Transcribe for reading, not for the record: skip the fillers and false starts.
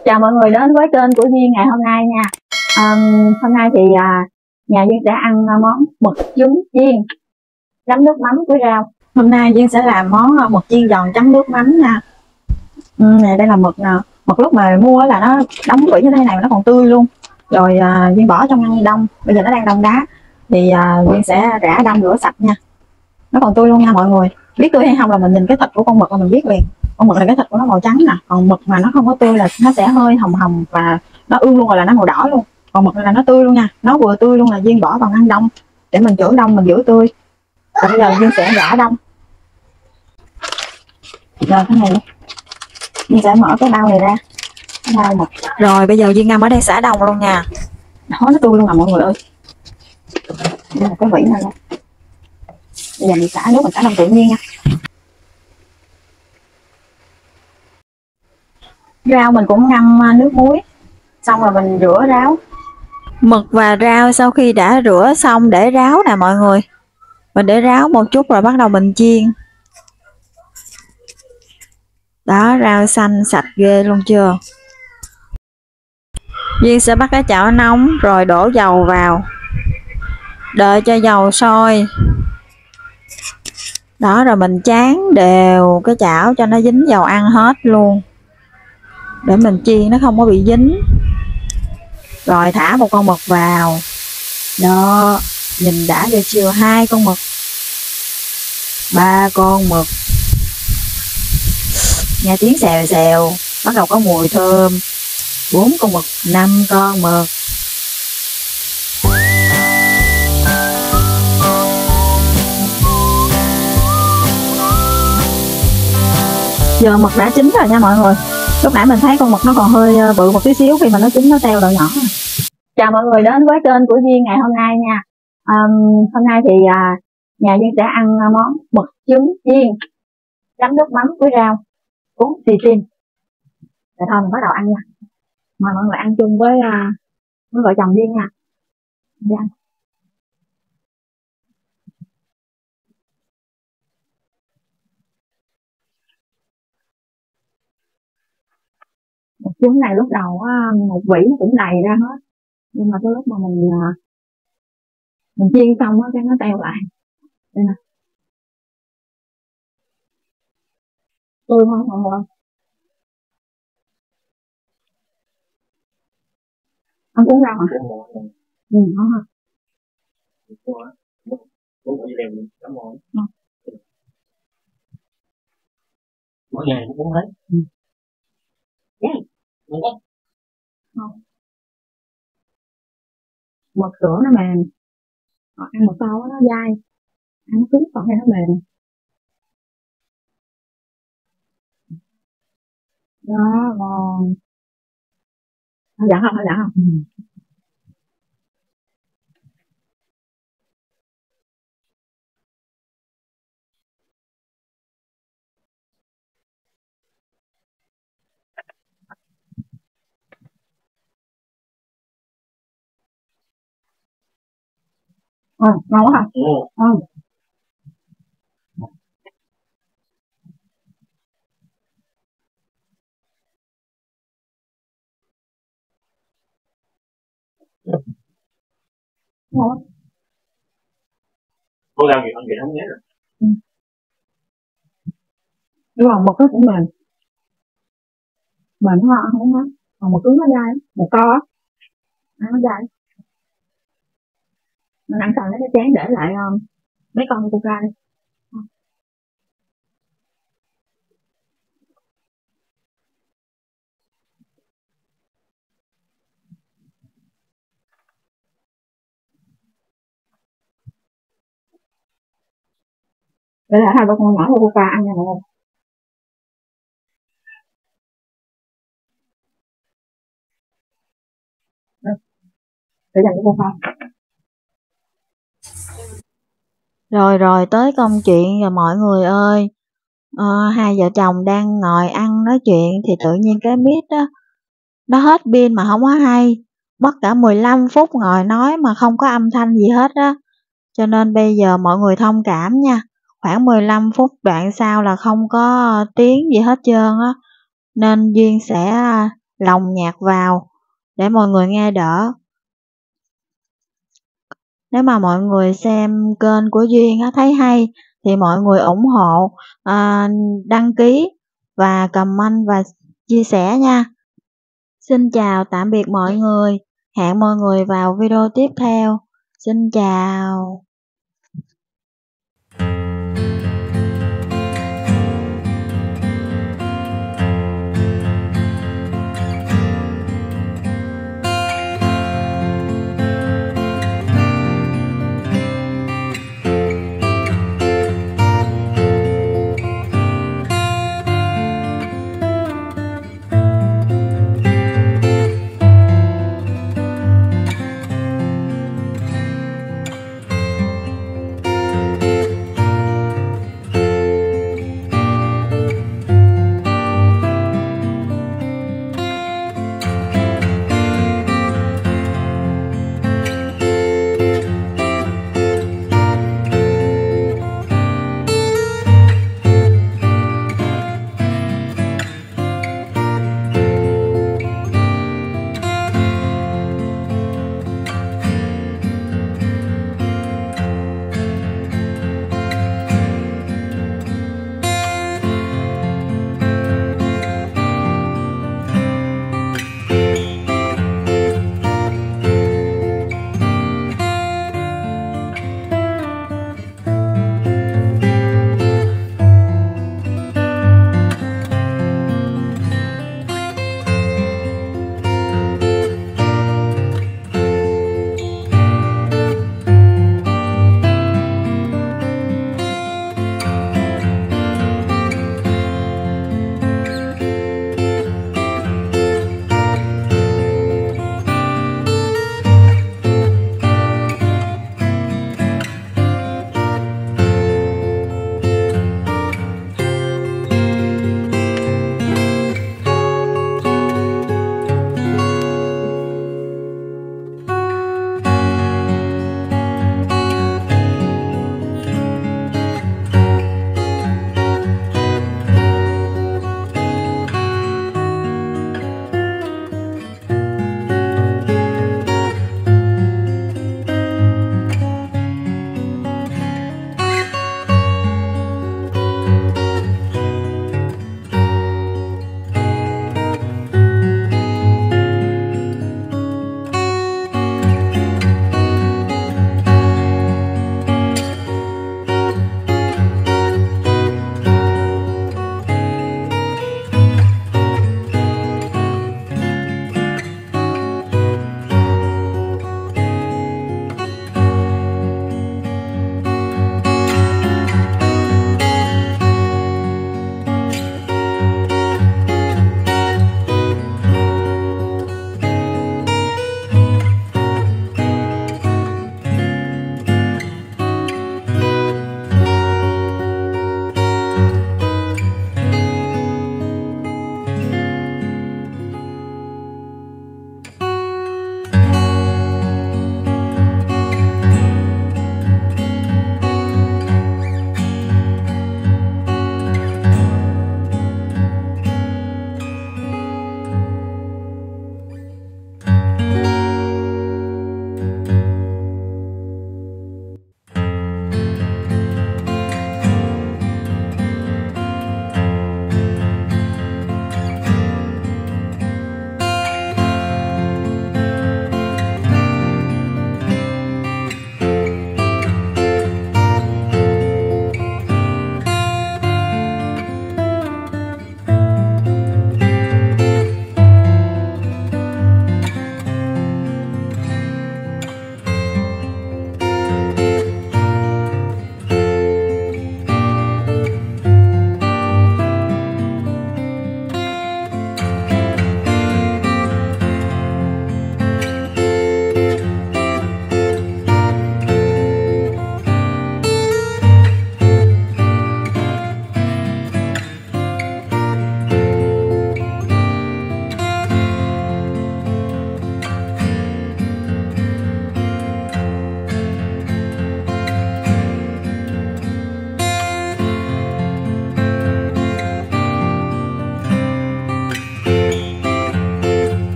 Chào mọi người đến với kênh của Duyên ngày hôm nay nha. Hôm nay thì nhà Duyên sẽ ăn món mực trứng chiên chấm nước mắm với rau. Hôm nay Duyên sẽ làm món mực chiên giòn chấm nước mắm nha. Này đây là mực nè. Mực lúc mà mua là nó đóng vỉ như thế này mà nó còn tươi luôn. Rồi Duyên bỏ trong ngăn đông. Bây giờ nó đang đông đá thì Duyên sẽ rã đông rửa sạch nha. Nó còn tươi luôn nha mọi người. Biết tươi hay không là mình nhìn cái thịt của con mực là mình biết liền. Con mực là cái thịt của nó màu trắng nè, còn mực mà nó không có tươi là nó sẽ hơi hồng hồng và nó ương luôn, rồi là nó màu đỏ luôn. Còn mực này là nó tươi luôn nha, nó vừa tươi luôn là Duyên bỏ vào ngăn đông để mình trữ đông, mình giữ tươi. Và bây giờ Duyên sẽ rã đông. Rồi cái này Duyên sẽ mở cái bao này ra, cái bao mực. Rồi bây giờ Duyên ngâm ở đây xả đông luôn nha. Đó, nó tươi luôn nè mọi người ơi. Đây là cái vỉ này nè. Bây giờ mình xả nước, mình xả đông tự nhiên nha. Rau mình cũng ngâm nước muối, xong rồi mình rửa ráo. Mực và rau sau khi đã rửa xong để ráo nè mọi người. Mình để ráo một chút rồi bắt đầu mình chiên. Đó, rau xanh sạch ghê luôn chưa. Duyên sẽ bắt cái chảo nóng rồi đổ dầu vào. Đợi cho dầu sôi. Đó, rồi mình tráng đều cái chảo cho nó dính dầu ăn hết luôn, để mình chiên nó không có bị dính. Rồi thả một con mực vào. Đó, nhìn đã cho chưa, 2 con mực, 3 con mực, nghe tiếng xèo xèo, bắt đầu có mùi thơm. 4 con mực, 5 con mực. Giờ mực đã chín rồi nha mọi người. Lúc nãy mình thấy con mực nó còn hơi bự một tí xíu, khi mà nó chín nó teo độ nhỏ. Chào mọi người đến với kênh của Duyên ngày hôm nay nha. Hôm nay thì nhà Duyên sẽ ăn món mực trứng chiên chấm nước mắm với rau cuốn xì tin. Rồi thôi mình bắt đầu ăn nha. Mời mọi người ăn chung với vợ chồng Duyên nha. Đi ăn. Mực trứng này lúc đầu một vỉ nó cũng đầy ra hết, nhưng mà tới lúc mà mình chiên xong cái nó teo lại. Đây nè, tươi không mọi người? Ăn cuốn rau hả? Ngon hả? Mỗi ngày cũng uống hết. Mực sữa nó mềm, ăn mực tao nó dai, ăn nó cứng còn hay nó mềm. Đó, ngon. Hơi giận không? Hơi giận không? Ngon quá hả? Ngon. Cô làm gì ăn gì không nhớ rồi. Nhưng mà mực nó cũng mềm, nó ngon không hết. Còn mực cứng nó dai, mực to á, nó dai. Mình ăn xong lấy cái chén để lại mấy con cô ra đi. Để lại 2 ba con nhỏ của cô ca ăn nha mọi người. Để dành cho cô ca. Rồi tới công chuyện rồi mọi người ơi. Hai vợ chồng đang ngồi ăn nói chuyện thì tự nhiên cái mic đó nó hết pin mà không có hay. Mất cả 15 phút ngồi nói mà không có âm thanh gì hết á. Cho nên bây giờ mọi người thông cảm nha. Khoảng 15 phút đoạn sau là không có tiếng gì hết trơn á. Nên Duyên sẽ lồng nhạc vào để mọi người nghe đỡ. Nếu mà mọi người xem kênh của Duyên thấy hay thì mọi người ủng hộ, đăng ký và comment và chia sẻ nha. Xin chào tạm biệt mọi người, hẹn mọi người vào video tiếp theo. Xin chào.